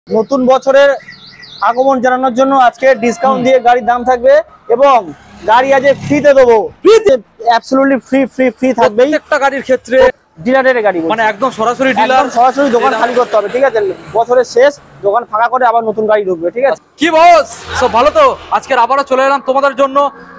নতুন বছরের আগমন জানানোর জন্য আজকে ডিসকাউন্ট দিয়ে গাড়ির দাম থাকবে এবং গাড়ি আজ ফ্রিতে দেবো। ফ্রিতে অ্যাবসলিউটলি ফ্রি থাকবে প্রত্যেকটা গাড়ির ক্ষেত্রে। ডিলারের গাড়ি মানে একদম সরাসরি ডিলার, সরাসরি দোকান খালি করতে হবে, ঠিক আছে? বছরের শেষ দোকান ফাঁকা করে আবার নতুন গাড়ি ঢুকবে, ঠিক আছে? কি বস সব ভালো তো? আজকে আবারও চলে এলাম তোমাদের জন্য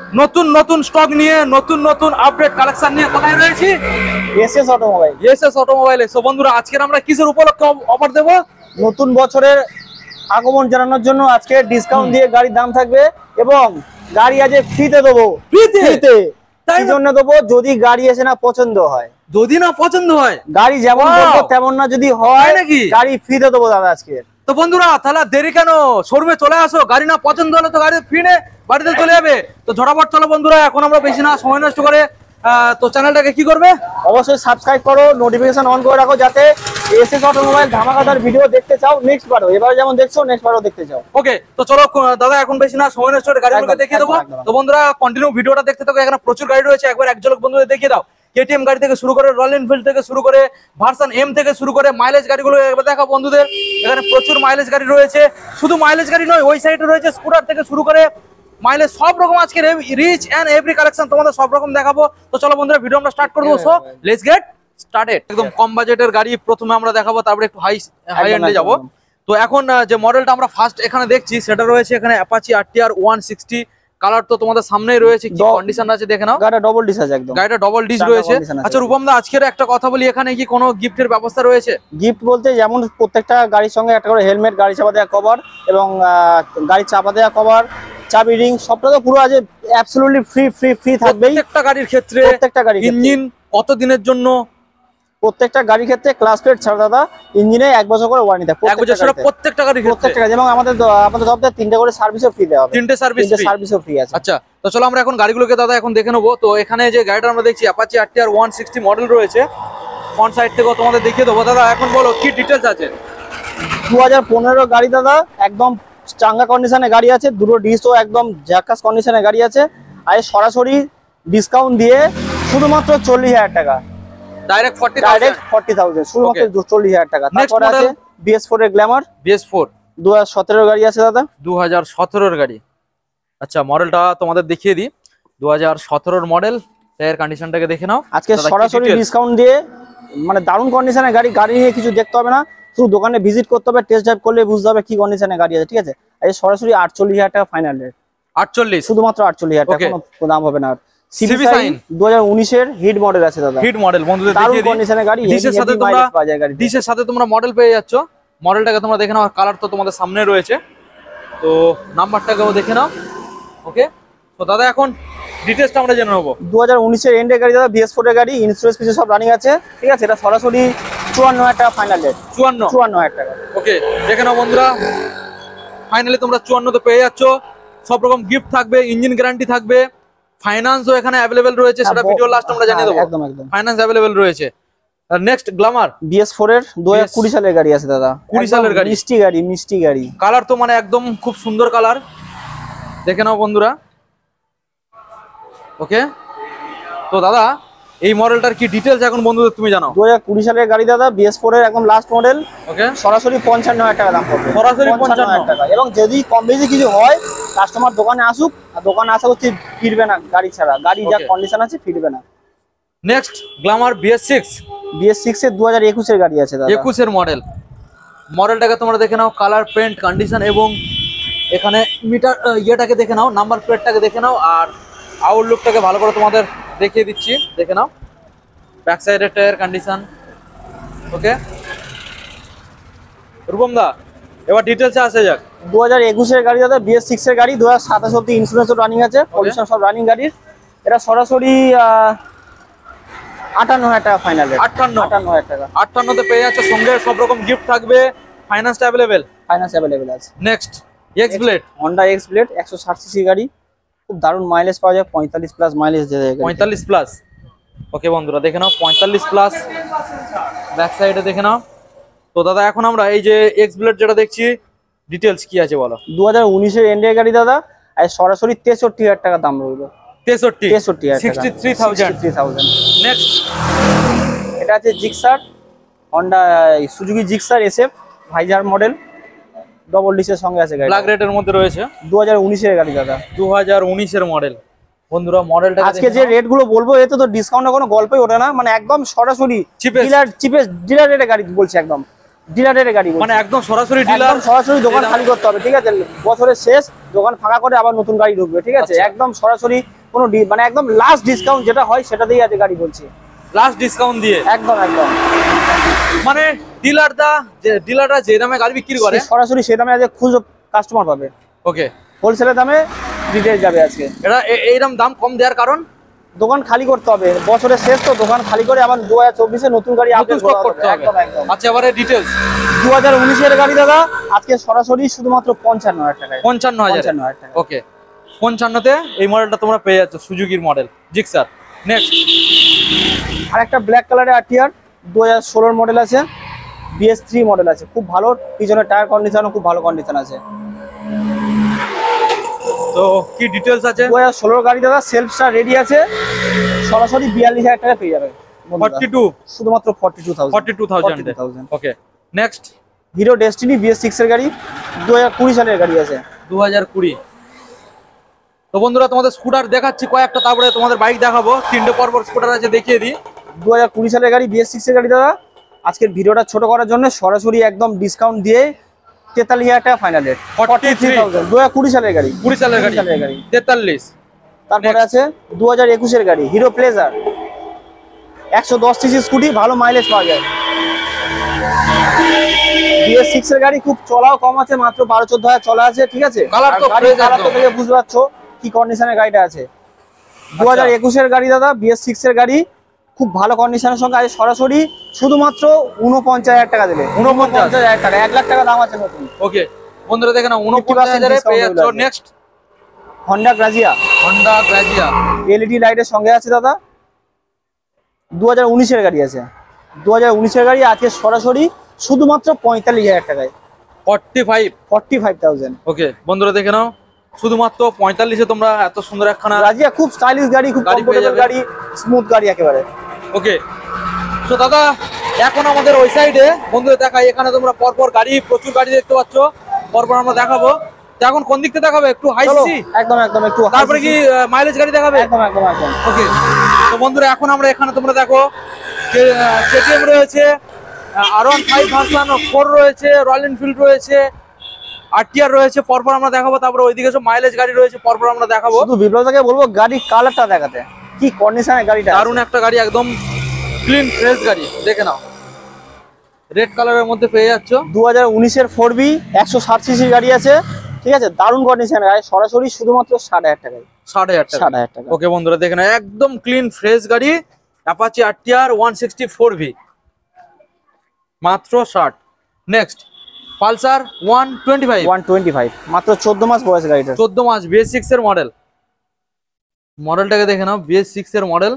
নতুন স্টক নিয়ে, নতুন আপডেট কালেকশন নিয়ে। কোথায় রয়েছি? SS automobile. এসএস অটোমোবাইলে। সো বন্ধুরা, আজকে আমরা কিসের উপলক্ষে অফার দেব? নতুন বছরের আগমন জানানোর জন্য আজকে ডিসকাউন্ট দিয়ে গাড়ির দাম থাকবে এবং গাড়ি আজ ফ্রিতে দেবো। ফ্রিতে তাই জন্য দেবো, যদি গাড়ি এসে না পছন্দ হয়। যদি না পছন্দ হয়, গাড়ি যেমন তেমন না, যদি হয় নাকি গাড়ি ফ্রিতে দেবো দাদা আজকে। তো বন্ধুরা, তাহলে দেরি কেন? শোরুমে চলে আসো। গাড়ি না পছন্দ হলে তো গাড়ি ফ্রি নে বাড়িতে চলে যাবে। তো ঝটাফট চলো বন্ধুরা, এখন আমরা বেশি না সময় নষ্ট করে তো চ্যানেলটাকে কি করবে? অবশ্যই সাবস্ক্রাইব করো, নোটিফিকেশন অন করে রাখো, যাতে এসএস অটোমোবাইল ধামাকাদার ভিডিও দেখতে চাও নেক্সট বারও। এবারে যেমন দেখছো নেক্সট বারও দেখতে চাও। ওকে, তো চলো দাদা, এখন বেশি না সময় নষ্ট করে গাড়িগুলোকে দেখিয়ে দেবো। তো বন্ধুরা, কন্টিনিউ ভিডিওটা দেখতে থাকো। এখানে প্রচুর গাড়ি রয়েছে, একবার এক ঝলক বন্ধুদের দেখিয়ে দাও। কেটিএম গাড়ি থেকে শুরু করে, রয়্যাল এনফিল্ড থেকে শুরু করে, ভার্সন এম থেকে শুরু করে, মাইলেজ গাড়িগুলো একবার দেখো বন্ধুদের। এখানে প্রচুর মাইলেজ গাড়ি রয়েছে। শুধু মাইলেজ গাড়ি নয়, ওই সাইডে রয়েছে স্কুটার থেকে শুরু করে মাইলেজ সব রকম। আজকে রিচ এন্ড এভরি কালেকশন তোমাদের সব রকম দেখাবো। তো চলো বন্ধুরা, ভিডিও আমরা স্টার্ট করে দেবো। So let's get started. একদম কম বাজেটের গাড়ি প্রথমে আমরা দেখাবো, তারপরে একটু হাই এন্ডে যাবো। তো এখন যে মডেলটা আমরা ফার্স্ট এখানে দেখছি, সেটা রয়েছে এখানে অ্যাপাচি আরটিআর 160। কালার তো তোমাদের সামনেই রয়েছে, কি কন্ডিশন আছে দেখে নাও। গাড়িটা ডবল ডিস আছে, একদম গাড়িটা ডবল ডিস রয়েছে। আচ্ছা রূপম দা, আজকের একটা কথা বলি, এখানে কি কোনো গিফটের ব্যবস্থা রয়েছে? গিফট বলতে যেমন প্রত্যেকটা গাড়ির সঙ্গে একটা করে হেলমেট, গাড়ি চাপা দেওয়া কভার এবং গাড়ি চাপা দেওয়া কভার, চাবি রিং, সবটা তো পুরো আছে অ্যাবসলিউটলি ফ্রি থাকবে প্রত্যেকটা গাড়ির ক্ষেত্রে। প্রত্যেকটা গাড়ি ইঞ্জিন কত দিনের জন্য? প্রত্যেকটা গাড়ির ক্ষেত্রে ক্লাস প্লেট ছাড়া দাদা ইঞ্জিনে 1 বছর করে ওয়ারেন্টি থাকে। প্রত্যেকটা গাড়ির ক্ষেত্রে, প্রত্যেকটা যেমন আমাদের সপ্তাহে 3টে করে সার্ভিসও ফ্রি দেওয়া হবে। 3টে সার্ভিসও ফ্রি আছে। আচ্ছা, তো চলো আমরা এখন গাড়িগুলোকে দাদা এখন দেখে নেবো। তো এখানে যে গাড়িটা আমরা দেখছি অ্যাপাচি আরটিআর 160 মডেল রয়েছে, ফ্রন্ট সাইড থেকেও তোমাদের দেখিয়ে দেবো। দাদা এখন বলো কি ডিটেলস আছে? 2015 গাড়ি দাদা, একদম চাঙ্গা কন্ডিশনে গাড়ি আছে, দুটো ডিসও একদম ঝাক্কাস কন্ডিশনে গাড়ি আছে। আর সরাসরি ডিসকাউন্ট দিয়ে শুধুমাত্র 40,000 টাকা, ডাইরেক্ট 40,000 শুধুমাত্র 40,000 টাকা। তারপর আছে BS4 এর গ্ল্যামার। BS4 2017 গাড়ি আছে দাদা, 2017 গাড়ি। আচ্ছা, মডেলটা তোমাদের দেখিয়ে দিই। 2017 মডেল, টায়ার কন্ডিশনটাকে দেখে নাও। আজকে সরাসরি ডিসকাউন্ট দিয়ে, মানে দারুণ কন্ডিশনে গাড়ি নিয়ে কিছু দেখতে হবে না, শুধু দোকানে ভিজিট করতে হবে, টেস্ট ড্রাইভ করলে বুঝতে হবে কি কন্ডিশনে গাড়ি আছে, ঠিক আছে? আর সরাসরি 48,000 টাকা ফাইনাল রেট। 48, শুধুমাত্র 48,000 টাকা, কোনো দাম হবে না। সিবি সাইন 2019 এর হিট মডেল আছে দাদা, হিট মডেল বন্ধুদের দেখিয়ে দিই। কন্ডিশনে গাড়ি, ডিসের সাথে তোমরা মডেল পেয়ে যাচ্ছ। মডেলটাকে তোমরা দেখে নাও, কালার তো তোমাদের সামনে রয়েছে। তো নাম্বারটাকেও দেখে নাও। ওকে, তো দাদা এখন ডিটেইলসটা আমরা জেনে নেব। 2019 এর এন্ডের গাড়ি দাদা, BS4 এর গাড়ি, ইন্স্যুরেন্স পিছু সব রানিং আছে, ঠিক আছে? এটা সরাসরি 54,000 টাকা ফাইনাল রেট। 54,000 টাকা। ওকে, দেখে নাও বন্ধুরা, ফাইনালি তোমরা 54 তে পেয়ে যাচ্ছ। সব রকম গিফট থাকবে, ইঞ্জিন গ্যারান্টি থাকবে, ফাইন্যান্সও এখানে अवेलेबल রয়েছে, সেটা ভিডিও লাস্ট আমরা জানিয়ে দেব। একদম ফাইন্যান্স अवेलेबल রয়েছে। আর নেক্সট গ্ল্যামার BS4 এর 2020 সালের গাড়ি আছে দাদা, 20 সালের গাড়ি, মিষ্টি গাড়ি। কালার তো মানে একদম খুব সুন্দর কালার, দেখে নাও বন্ধুরা। ওকে, তো দাদা এই মডেলটার কি ডিটেইলস এখন বন্ধুদের তুমি জানাও। 2020 সালের গাড়ি দাদা, BS4 এর একদম লাস্ট মডেল। ওকে, সরাসরি 55,000 টাকা দাম পড়বে, সরাসরি 55,000 টাকা। এবং যদি কম বেশি কিছু হয়, কাস্টমার দোকানে আসুক, আর দোকানে আসা হচ্ছে ফিরবে না গাড়ি ছাড়া, গাড়ি যা কন্ডিশন আছে ফিরবে না। নেক্সট গ্ল্যামার BS6 এর 2021 এর গাড়ি আছে দাদা, 21 এর মডেলটাকে তোমরা দেখে নাও, কালার, পেন্ট, কন্ডিশন এবং এখানে মিটার ইয়েটাকে দেখে নাও, নাম্বার প্লেটটাকে দেখে নাও, আর আউটলুকটাকে ভালো করে তোমাদের দেখিয়ে দিচ্ছি, দেখে নাও। ব্যাক সাইডের টায়ার কন্ডিশন। ওকে রূপম দা, এবার ডিটেইলসে আসা যাক। 2021 এর গাড়ি দাদা, BS6 এর গাড়ি, 2027 অবধি ইন্স্যুরেন্সও রানিং আছে, পলিউশন সব রানিং গাড়ির। এটা সরাসরি 58,000 টাকা ফাইনাল রেট। 58,000 টাকা। 58 তে পেয়ে যাচ্ছ, সঙ্গে সব রকম গিফট থাকবে, ফাইন্যান্সটা अवेलेबल। ফাইন্যান্স अवेलेबल আছে। Next X blade, Honda X Blade 160 CC গাড়ি, খুব দারুণ মাইলেজ পাওয়া যায়, 45 প্লাস মাইলেজ দেয়। 45 প্লাস। ওকে বন্ধুরা, দেখে নাও 45 প্লাস, ব্যাক সাইডে দেখে নাও। তো দাদা এখন আমরা এই যে এক্স ব্লেড যেটা দেখছি, ডিটেইলস কি আছে বলো। 2019 এর এন্ডের গাড়ি দাদা, আর সরাসরি 63,000 টাকা দাম রইলো। 63,000 63,000। নেক্সট এটা আছে Gixxer, Honda Suzuki Gixxer SF ভাইজার মডেল, ডবল ডিসের সঙ্গে আছে গাড়ি। ব্ল্যাক রেড এর মধ্যে রয়েছে, 2019 এর গাড়ি দাদা। 2019 এর মডেল। বন্ধুরা মডেলটা আজকে যে রেট গুলো বলবো এতে তো ডিসকাউন্টের কোনো গল্পই ওঠে না, মানে একদম সরাসরি Cheapest। ডিলার রেটে গাড়ি বলছি, একদম ডিলার রেটে গাড়ি বলছি। মানে একদম সরাসরি ডিলার, একদম সরাসরি দোকান খালি করতে হবে, ঠিক আছে? বছরের শেষ দোকান ফাঁকা করে আবার নতুন গাড়ি ঢুকবে, ঠিক আছে? আচ্ছা। একদম সরাসরি কোনো মানে একদম লাস্ট ডিসকাউন্ট যেটা হয় সেটা দিয়ে আছে গাড়ি বলছি, লাস্ট ডিসকাউন্ট দিয়ে। একদম একদম মানে ডিলাররা যে দামে গাড়ি বিক্রি করে সরাসরি সেই দামে আজকে খুচরো কাস্টমার পাবে, ওকে, হোলসেলের দামে রিটেল যাবে আজকে। এটা এইরকম দাম কম দেওয়ার কারণ দোকান খালি করতে হবে, বছরের শেষ তো দোকান খালি করে আবার 2024 এ নতুন গাড়ি আপডেট স্টক করতে হবে। একদম একদম। আচ্ছা এবারে ডিটেইলস। 2019 এর গাড়ি দাদা, আজকে সরাসরি শুধুমাত্র 55,000 টাকায়। 55,000 55,000 টাকা। ওকে, 55 এই মডেলটা তোমরা পেয়ে যাচ্ছ, সুজুকির মডেল জিক্সার। নেক্সট আর একটা ব্ল্যাক কালারের আরটিআর 2016 মডেল আছে, BS3 মডেল আছে, খুব ভালো, পিছনের টায়ার কন্ডিশনও খুব ভালো কন্ডিশন আছে। তো কি ডিটেইলস আছে? 2016 গাড়ি দাদা, সেলফ স্টার রেডি আছে, সরাসরি 42,000 টাকা পেয়ে যাবে বন্ধুরা। 42 শুধুমাত্র 42,000। 42,000 ওকে। নেক্সট হিরো ডেস্টিনি BS6 এর গাড়ি, 2020 সালের গাড়ি আছে। 2020। তো বন্ধুরা তোমাদের স্কুটার দেখাচ্ছি কয়েকটা, তারপরে তোমাদের বাইক দেখাবো। তিনটে পরপর স্কুটার আছে, দেখিয়ে দিই। 2020 সালের গাড়ি BS6 এর গাড়ি দাদা, আজকের ভিডিওটা ছোট করার জন্য সরাসরি একদম ডিসকাউন্ট দিয়ে 43,000 টাকা ফাইনাল রেট। 43,000 2020 সালের গাড়ি। 20 সালের গাড়ি 43। তারপরে আছে 2021 এর গাড়ি হিরো প্লেজার, 110 সিসি স্কুটি, ভালো মাইলেজ পাওয়া যায়। BS6 এর গাড়ি খুব চলাও কম আছে, মাত্র 12-14,000 চলা আছে, ঠিক আছে? কালার তো গাড়ি fresh কালার তো একদম। দেখে বুঝতে পারছো কি কন্ডিশনের গাড়িটা আছে। 2021 এর গাড়ি দাদা, BS6 এর গাড়ি, খুব ভালো কন্ডিশনের সঙ্গে আছে, সরাসরি শুধুমাত্র 49,000 টাকা দেবে। 49,000 টাকা, 1 লাখ টাকা দাম আছে নতুন। ওকে বন্ধুরা দেখে না, 49,000 এ পেয়ে যাচ্ছ। Next Honda Grazia, Honda Grazia LED লাইটের সঙ্গে আছে দাদা, 2019 এর গাড়ি আছে। 2019 এর গাড়ি আজকে সরাসরি শুধুমাত্র 45,000 টাকায়। 45,000। ওকে বন্ধুরা দেখে নাও, শুধুমাত্র 45-এ তোমরা এত সুন্দর একখানা গ্রাজিয়া খুব স্টাইলিশ গাড়ি, খুব গাড়ি পেয়ে কমফোর্টেবল যাবে। গাড়ি, স্মুথ গাড়ি একেবারে। ওকে। তো দাদা এখন আমাদের ওই সাইডে বন্ধুদের দেখাই, এখানে তোমরা পরপর গাড়ি, প্রচুর গাড়ি দেখতে পাচ্ছ, পরপর আমরা দেখাবো। তো এখন কোন দিক থেকে দেখাবে? একটু হাই চলো, সিসি, একদম একদম একটু তারপরে কি মাইলেজ গাড়ি দেখাবে? একদম একদম একদম। ওকে। তো বন্ধুরা এখন আমরা এখানে তোমরা দেখো KTM রয়েছে, R15 ভার্সন 4 রয়েছে, রয়্যাল এনফিল্ড রয়েছে, RTR রয়েছে, পরপর আমরা দেখাবো। তারপরে ওইদিকে সব মাইলেজ গাড়ি রয়েছে, পরপর আমরা দেখাবো। শুধু বিপ্লবদাকে বলবো গাড়ির কালারটা দেখাতে, কি কন্ডিশনের গাড়িটা আছে। দারুণ একটা গাড়ি, একদম ক্লিন ফ্রেশ গাড়ি, দেখে নাও। রেড কালারের মধ্যে পেয়ে যাচ্ছ। 2019 এর 4B 160 সিসির গাড়ি আছে, ঠিক আছে? দারুণ কন্ডিশনের গাড়ি, সরাসরি শুধুমাত্র 60,000 টাকায়। 60,000 টাকা। 60,000 টাকা। ওকে বন্ধুরা দেখে নাও, একদম ক্লিন ফ্রেশ গাড়ি, অ্যাপাচি RTR 164V, মাত্র 60। নেক্সট পালসার 125, 125, মাত্র 14 মাস বয়স গাড়িটা। 14 মাস, BS6 এর মডেল। মডেলটাকে দেখে নাও, BS6 এর মডেল।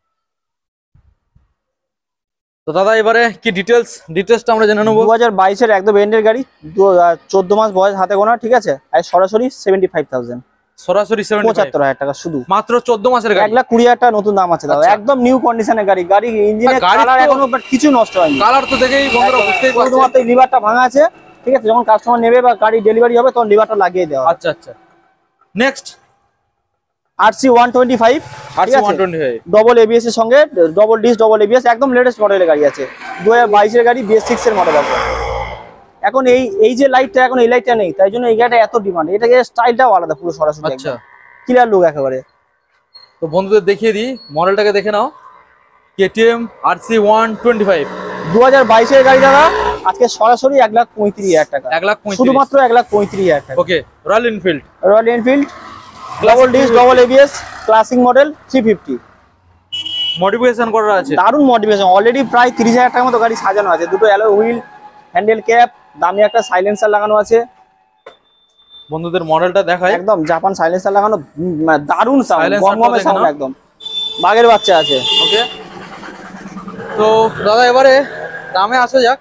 তো দাদা এবারে কি ডিটেলসটা আমরা জেনে নেবো। 2022 এর একদম এন্ডের গাড়ি, 14 মাস বয়স হাতে গোনা, ঠিক আছে? আর সরাসরি 75,000, সরাসরি 75,000 টাকা শুধু, মাত্র 14 মাসের গাড়ি। 1,20,000 টাকা নতুন দাম আছে দাদা। আচ্ছা। একদম নিউ কন্ডিশনের গাড়ি, গাড়ি ইঞ্জিনের গাড়ি কালার তো- এখনো বাট কিছু নষ্ট হয়নি। কালার তো দেখেই বন্ধুরা বুঝতেই পারছেন। শুধুমাত্র লিভারটা ভাঙা আছে, ঠিক আছে? যখন কাস্টমার নেবে বা গাড়ি ডেলিভারি হবে তখন লিভারটা লাগিয়ে দেওয়া হবে। আচ্ছা আচ্ছা। Next RC 125, RC 125, double ABS এর সঙ্গে, ডবল ডিস ডবল ABS, একদম লেটেস্ট মডেলের গাড়ি আছে। 2022 এর গাড়ি, BS6 এর মডেল আছে। এখন এই যে লাইটটা, এখন এই লাইটটা নেই, তাই জন্য এই গাড়িটা এত ডিমান্ড। এটাকে স্টাইলটাও আলাদা, পুরো সরাসরি আচ্ছা। ক্লিয়ার লুক একেবারে। তো বন্ধুদের দেখিয়ে দিই, মডেলটাকে দেখে নাও, KTM RC 125, 2022 এর গাড়ি দাদা, আজকে সরাসরি 1,35,000 টাকা, 1,35,000 শুধুমাত্র 1,35,000 টাকা। Okay. Royal Enfield Royal Enfield double disc double ABS classic model 350, modification করা আছে। দারুণ মডিফিকেশন। অলরেডি প্রায় 30,000 টাকার মতো গাড়ি সাজানো আছে, দুটো অ্যালয় হুইল, হ্যান্ডেল ক্যাপ, দামি একটা সাইলেন্সার লাগানো আছে। বন্ধুদের মডেলটা দেখাই, একদম জাপান সাইলেন্সার লাগানো, দারুণ সাউন্ড, Silencer-টাও গমগমে দেখে সাউন্ড, নাও। একদম বাঘের বাচ্চা আছে। ওকে। তো দাদা এবারে দামে আসা যাক।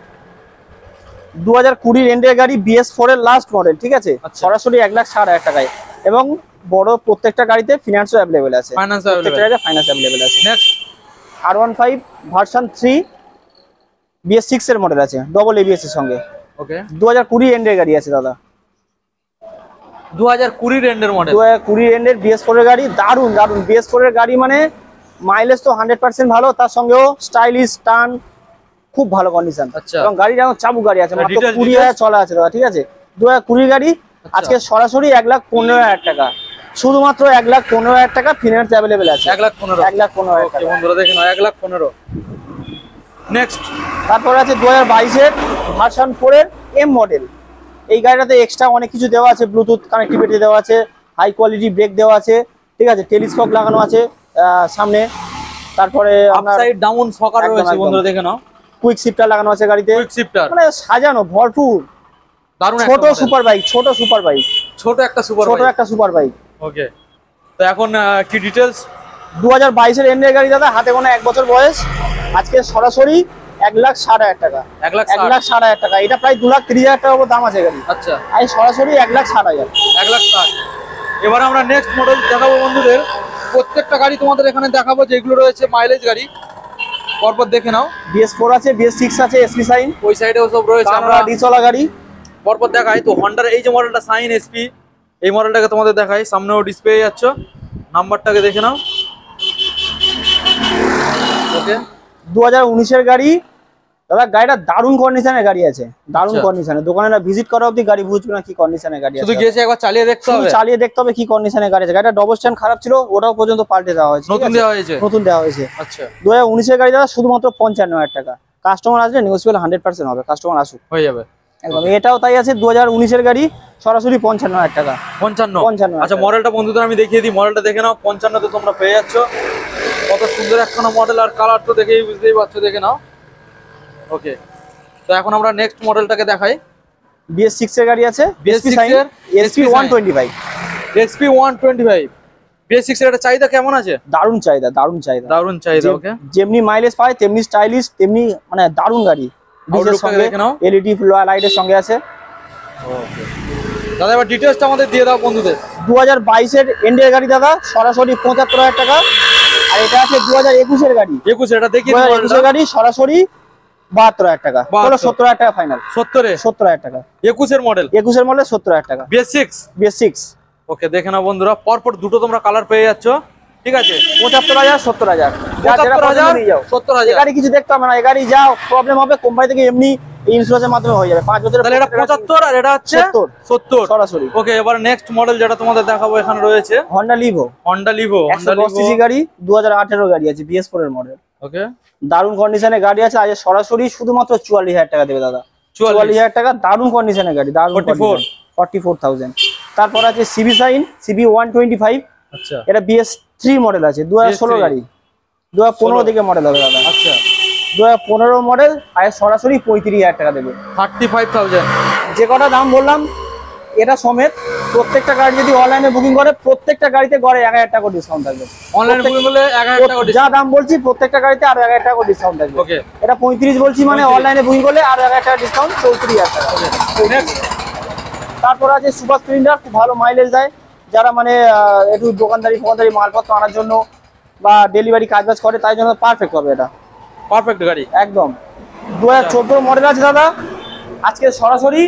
2020 রেন্টের গাড়ি, BS4 এর লাস্ট মডেল, ঠিক আছে? আচ্ছা। সরাসরি 1,60,000 টাকায়, এবং বড় প্রত্যেকটা গাড়িতে ফিনান্সও অ্যাভেলেবেল আছে, ফাইন্যান্স প্রত্যেকটা গাড়িতে ফাইন্যান্স অ্যাভেলেবেল আছে। নেক্সট R15 ভার্সন 3 BS6 এর মডেল আছে, ডবল ABS এর সঙ্গে, ওকে 2020 এন্ডের গাড়ি আছে দাদা, 2020 এন্ডের মডেল, 2020 এন্ডের BS4 এর গাড়ি। দারুন দারুন BS4 এর গাড়ি, মানে মাইলেজ তো 100% ভালো, তার সঙ্গেও স্টাইলিশ টার্ন, খুব ভালো কন্ডিশন। আচ্ছা। এবং গাড়িটা এখন চাবুক গাড়ি আছে, মাত্র Details, 20,000 চলা আছে দাদা, ঠিক আছে। 2020 গাড়ি, আজকে সরাসরি 1,15,000 টাকা, শুধুমাত্র 1,15,000 টাকা ফিনান্স অ্যাভেলেবেল আছে। 1,15,000 1,15,000 ওকে টাকা। বন্ধুরা দেখে নাও 1,15,000। নেক্সট তারপর আছে 2022 এর ভার্সন 4 এর এম মডেল। এই গাড়িটাতে এক্সট্রা অনেক কিছু দেওয়া আছে, ব্লুটুথ কানেক্টিভিটি দেওয়া আছে, হাই কোয়ালিটি ব্রেক দেওয়া আছে, ঠিক আছে, টেলিস্কোপ লাগানো আছে সামনে, তারপরে আপনার আপসাইড ডাউন সকার একদম, রয়েছে একদম। বন্ধুরা দেখে নাও, কুইক শিফটার লাগানো আছে গাড়িতে, কুইক শিফটার, মানে সাজানো ভরপুর। দারুণ ছোট সুপার বাইক, ছোট সুপার বাইক, ছোট একটা সুপার ছোট একটা সুপার বাইক। ওকে, তো এখন কি ডিটেলস? 2022 এর এন্ডের গাড়ি দাদা, হাতে গোনা 1 বছর বয়স, আজকে সরাসরি 1,60,000 টাকা, 1,60,000 1,60,000 টাকা। এটা প্রায় 2,30,000 টাকার উপর দাম আছে গাড়ি, আচ্ছা আর সরাসরি 1,60,000। 1,60,000। এবার আমরা নেক্সট মডেল দেখাবো বন্ধুদের, প্রত্যেকটা গাড়ি তোমাদের এখানে দেখাবো যেগুলো রয়েছে মাইলেজ গাড়ি, পরপর দেখে নাও। BS4 আছে, BS6 আছে, SP সাইন, ওই সাইডেও সব রয়েছে, আমরা ডিসওয়ালা গাড়ি। পরপর দেখাই। তো হন্ডার এই যে মডেলটা সাইন SP, এই মডেলটাকে তোমাদের দেখাই, সামনেও ডিসপ্লে যাচ্ছ, নাম্বারটাকে দেখে নাও। ওকে 2019 এর গাড়ি দাদা, গাড়িটা দারুণ কন্ডিশনের গাড়ি আছে, দারুণ আচ্ছা। কন্ডিশনে। দোকানে ভিজিট করা অবধি গাড়ি বুঝবে না কি কন্ডিশনের গাড়ি আছে। শুধু গিয়েছে একবার চালিয়ে দেখতে শুধু হবে, চালিয়ে দেখতে হবে কি কন্ডিশনের গাড়ি আছে। গাড়িটা ডবল স্ট্যান্ড খারাপ ছিল, ওটাও পর্যন্ত পাল্টে দেওয়া হয়েছে, ঠিক নতুন আছে? দেওয়া হয়েছে, নতুন দেওয়া হয়েছে। আচ্ছা 2019 এর গাড়ি দাদা, শুধুমাত্র 55,000 টাকা। কাস্টমার আসলে নেগোসিয়েবল 100% হবে, কাস্টমার আসুক হয়ে যাবে একদম। এটাও তাই আছে, 2019 এর গাড়ি, সরাসরি 55,000 টাকা। 55। 55,000 আচ্ছা মডেলটা বন্ধুদের আমি দেখিয়ে দিই, মডেলটা দেখে নাও, 55 তে তোমরা পেয়ে যাচ্ছ। কত সুন্দর একখানা মডেল, আর কালার তো দেখেই বুঝতেই পারছো, দেখে নাও। ওকে, তো এখন আমরা নেক্সট মডেলটাকে দেখাই। BS6 এর গাড়ি আছে, BS6 সাইন, এর SP 125। SP 125। BS6 এর একটা চাহিদা কেমন আছে? দারুণ চাহিদা, দারুণ চাহিদা, দারুণ চাহিদা। ওকে, যেমনি মাইলেজ পায় তেমনি স্টাইলিশ, তেমনি মানে দারুণ গাড়ি। আউটলুকটাকে দেখে নাও। LED লাইটের সঙ্গে আছে। দাদা এবার ডিটেইলসটা আমাদের দিয়ে দাও বন্ধুদের। 2022 এর এন্ডের গাড়ি দাদা, সরাসরি 75,000 টাকা। আর এটা আছে 2021 এর গাড়ি, 21 এটা দেখিয়ে দিই 2021 এর গাড়ি, সরাসরি 72,000 টাকা। 72,000 চলো 70,000 টাকা ফাইনাল, 70 এ 70,000 টাকা। 21 এর মডেল, 21 এর মডেল, 70,000 টাকা। BS6। BS6 ওকে, দেখে নাও বন্ধুরা, পরপর দুটো তোমরা কালার পেয়ে যাচ্ছ, ঠিক আছে। 75,000, 70,000, 75,000, 70,000। গাড়ি কিছু দেখতে হবে না, এই গাড়ি যা প্রবলেম হবে কোম্পানি থেকে এমনি ইন্স্যুরেন্সের মাধ্যমে হয়ে যাবে। 5 বছরের। তাহলে এটা 75 আর এটা হচ্ছে 70 সরাসরি। ওকে, এবার নেক্সট মডেল যেটা তোমাদের দেখাবো এখানে রয়েছে Honda Livo, Honda Livo. 110 CC গাড়ি, 2018 গাড়ি আছে, BS4 এর মডেল। ওকে, দারুণ কন্ডিশনের গাড়ি আছে, আজ সরাসরি শুধুমাত্র 44,000 টাকা দেবে দাদা। 44,000 টাকা, দারুণ কন্ডিশনের গাড়ি, দারুণ 44,000। তারপর আছে CB সাইন, CB 125। আচ্ছা এটা BS3 মডেল আছে, 2016 গাড়ি, 2015 দিকে মডেল হবে দাদা। আচ্ছা, 2015 মডেল, আজ সরাসরি 35,000 টাকা দেবে। 35,000। যে কটা দাম বললাম এটা সমেত, প্রত্যেকটা গাড়ি যদি অনলাইনে বুকিং করে, প্রত্যেকটা গাড়িতে গড়ে 1,000 টাকা ডিসকাউন্ট থাকবে। অনলাইন বুকিং করলে 1,000 টাকা যা দাম বলছি প্রত্যেকটা গাড়িতে আরো 1,000 টাকা ডিসকাউন্ট থাকবে। ওকে, এটা 35 বলছি, মানে 35 অনলাইনে বুকিং করলে আরো 1,000 টাকা ডিসকাউন্ট, 34,000 টাকা। নেক্সট তারপর আছে সুপার স্প্লেন্ডার, খুব ভালো মাইলেজ দেয়, যারা মানে একটু দোকানদারি মালপত্র আনার জন্য বা ডেলিভারি কাজবাজ করে, তাই জন্য পারফেক্ট হবে এটা, পারফেক্ট গাড়ি একদম। 2014 মডেল আছে দাদা, আজকে সরাসরি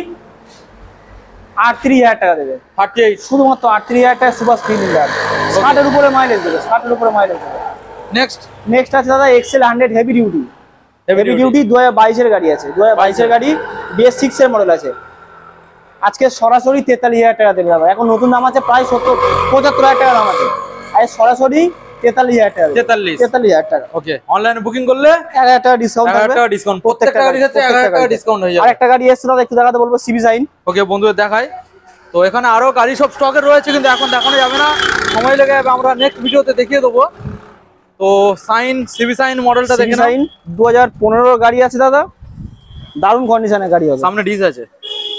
38,000 টাকা দেবে। 38। শুধুমাত্র 38,000 টাকা সুপার স্প্লেন্ডার, 60-এর উপরে মাইলেজ দেবে, 60-এর উপরে মাইলেজ দেবে। নেক্সট আছে দাদা XL 100 heavy duty. Heavy duty 2022 এর গাড়ি আছে, 2022 এর গাড়ি, BS6 এর মডেল আছে। আজকে সরাসরি 43,000 টাকা দেবে দাদা। এখন নতুন দাম আছে প্রায় 75,000 টাকা দাম আছে, আর সরাসরি 43,000 টাকা, 43,000 টাকা। ওকে, অনলাইনে বুকিং করলে 1,000 টাকা ডিসকাউন্ট, 1,000 টাকা ডিসকাউন্ট, প্রত্যেকটা গাড়ির সাথে 1,000 টাকা ডিসকাউন্ট হয়ে যাবে। আরেকটা গাড়ি এসছে দাদা, একটু দেখাতে বলবো, CB সাইন। ওকে বন্ধুদের দেখাই, তো এখানে আরো গাড়ি সব স্টকে রয়েছে, কিন্তু এখন দেখানো যাবে না, সময় লেগে যাবে, আমরা নেক্সট ভিডিওতে দেখিয়ে দেবো। তো সাইন, CB সাইন মডেলটা দেখে নাও। 2015 গাড়ি আছে দাদা, দারুণ কন্ডিশনের গাড়ি হবে। সামনে ডিস আছে।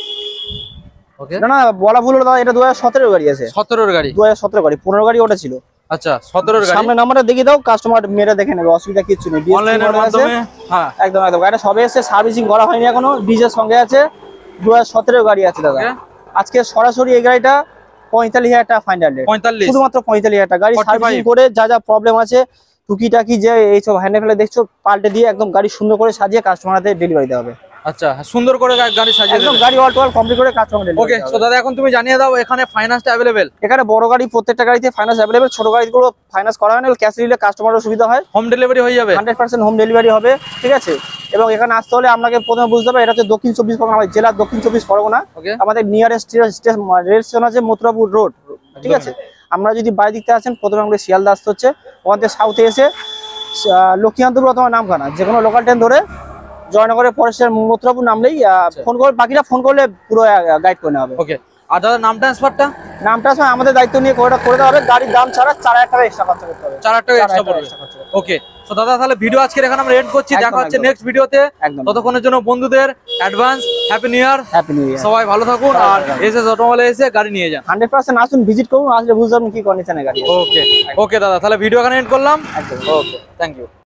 ওকে, না বলা ভুল হলো দাদা, এটা 2017 গাড়ি আছে। 17 এর গাড়ি, 2017 গাড়ি, 15 গাড়ি ওটা ছিল। আচ্ছা 17 এর গাড়ি। সামনে নাম্বারটা দেখিয়ে দাও, কাস্টমার মেরে দেখে নেবে, অসুবিধা কিছু নেই। অনলাইনের মাধ্যমে, হ্যাঁ একদম একদম। গাড়িটা সবে এসেছে, সার্ভিসিং করা হয়নি এখনো, ডিজের সঙ্গে আছে। 2017 গাড়ি আছে দাদা। আজকে সরাসরি এই গাড়িটা 45,000 টাকা ফাইনাল রেট, 45, শুধুমাত্র 45,000 টাকা। গাড়ি সার্ভিসিং করে যা যা প্রবলেম আছে টুকিটাকি যে এইসব হ্যান্ডেল দেখছো পাল্টে দিয়ে একদম গাড়ি সুন্দর করে সাজিয়ে কাস্টমারদের ডেলিভারি দেওয়া হবে। আচ্ছা, সুন্দর করে গাড়ি সাজিয়ে একদম দেবে। গাড়ি অল টু অল কমপ্লিট করে কাজ করে ওকে, তো দাদা এখন তুমি জানিয়ে দাও এখানে ফাইন্যান্সটা অ্যাভেলেবেল। এখানে বড় গাড়ি প্রত্যেকটা গাড়িতে ফাইন্যান্স অ্যাভেলেবল, ছোট গাড়িগুলো ফাইন্যান্স করা হয় না, ক্যাশ নিলে কাস্টমারের সুবিধা হয়। হোম ডেলিভারি হয়ে যাবে। 100% হোম ডেলিভারি হবে, ঠিক আছে। এবং এখানে আসতে হলে আপনাকে প্রথমে বুঝতে হবে এটা হচ্ছে দক্ষিণ 24 পরগনা, আমাদের জেলার দক্ষিণ 24 পরগনা। ওকে, আমাদের নিয়ারেস্ট রেল স্টেশন আছে মথুরাপুর রোড, ঠিক আছে। আমরা যদি বাড়ি দিকতে আসেন প্রথমে আমাদের শিয়ালদা আসতে হচ্ছে, ওখান থেকে সাউথে এসে লক্ষ্মীকান্তপুর অথবা নামখানা যে কোনো লোকাল ট্রেন ধরে জয়নগরের পরে মথুরাপুর নামলেই ফোন করে, বাকিরা ফোন করলে পুরো গাইড করে নেওয়া হবে। ওকে, আর দাদা নাম ট্রান্সফারটা? নামটা সময় আমাদের দায়িত্ব নিয়ে করে দেওয়া হবে, গাড়ির দাম ছাড়া 4000 টাকা এক্সট্রা খরচা করতে হবে। 4000 টাকা এক্সট্রা পড়বে। ওকে, তো দাদা তাহলে ভিডিও আজকে এখানে আমরা এন্ড করছি, দেখা হচ্ছে নেক্সট ভিডিওতে। একদম, ততক্ষণের জন্য বন্ধুদের advance happy new year, happy new year. সবাই ভালো থাকুন আর এসএস অটোমোবাইলে এসে গাড়ি নিয়ে যান। 100% আসুন, ভিজিট করুন, আসলে বুঝতে পারবেন কি কন্ডিশনে গাড়ি। ওকে, ওকে দাদা তাহলে ভিডিও এখানে এন্ড করলাম। একদম, ওকে, থ্যাংক ইউ।